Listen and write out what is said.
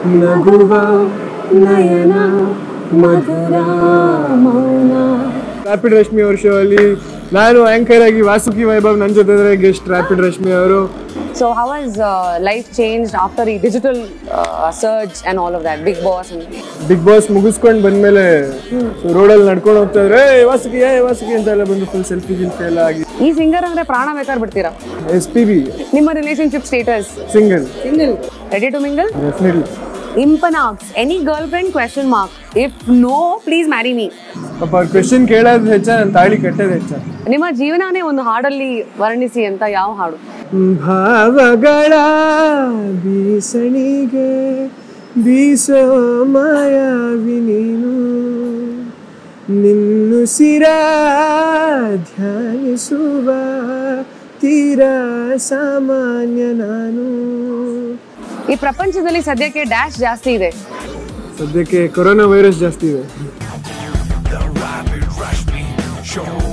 ನಗುವ ನಯನ ಮಧುರ ಮೌನ. ರ್ಯಾಪಿಡ್ ರಶ್ಮಿ ಅವ್ರ ಶೋ ಅಲ್ಲಿ ನಾನು ಆಂಕರ್ ಆಗಿ ವಾಸುಕಿ ವೈಭವ್, ನನ್ನ ಜೊತೆ ಗೆಸ್ಟ್ ರ್ಯಾಪಿಡ್ ರಶ್ಮಿ ಅವರು. So how has life changed after the digital surge and all of that? Big Boss ಮುಗಿಸ್ಕೊಂಡು ಬಂದ್ಮೇಲೆ ರೋಡಲ್ಲಿ ನಡ್ಕೊಂಡು ಹೋಗ್ತಾ ಇದ್ರೆ ವಾಸುಕಿ ಅಂತ ಎಲ್ಲ ಬಂದು ಫುಲ್ ಸೆಲ್ಫಿ ಎಲ್ಲ ಆಗಿ. ಈ ಸಿಂಗರ್ ಅಂದ್ರೆ ಪ್ರಾಣ ಬೇಕಾದ್ರೆ ಬಿಡ್ತೀರಾ? SPB. ನಿಮ್ಮ relationship status? Single. Ready to mingle? Definitely. Impanax, any girlfriend question mark? If no, please marry me. ಪಾಪ ಕ್ವೆಶ್ಚನ್ ಕೇಳೋದು ಹೆಚ್ಚ, ನನ್ನ ತಾಳಿ ಕಟ್ಟೋದು ಹೆಚ್ಚ. ನಿಮ್ಮ ಜೀವನನೇ ಒಂದು ಹಾಡಲ್ಲಿ ವರ್ಣಿಸಿ ಅಂತ ಯಾವ ಹಾಡು? ಭಾವಗಳ ಬೀಸಣಿಗೆ ಬೀಸೋ ಮಾಯಾವಿ ನೀನು, ನಿನ್ನುಸಿರ ಧ್ಯಾನಿಸುವ ತೀರ ಸಾಮಾನ್ಯ ನಾನು. ಈ ಪ್ರಪಂಚದಲ್ಲಿ ಸದ್ಯಕ್ಕೆ ಡ್ಯಾಶ್ ಜಾಸ್ತಿ ಇದೆ. ಸದ್ಯಕ್ಕೆ ಕೊರೋನಾ ವೈರಸ್ ಜಾಸ್ತಿ ಇದೆ. The Rapid Rashmi Show.